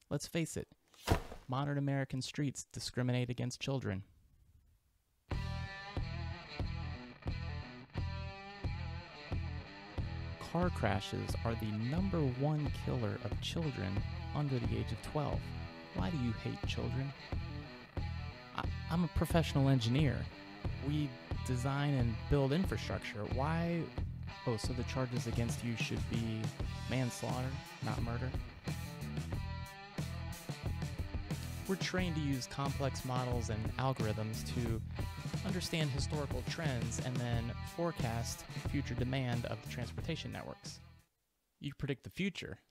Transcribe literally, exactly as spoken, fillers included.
Let's face it, modern American streets discriminate against children. Car crashes are the number one killer of children under the age of twelve. Why do you hate children? I, I'm a professional engineer. We design and build infrastructure. Why? Oh, so the charges against you should be manslaughter, not murder? We're trained to use complex models and algorithms to understand historical trends and then forecast future demand of the transportation networks. You predict the future,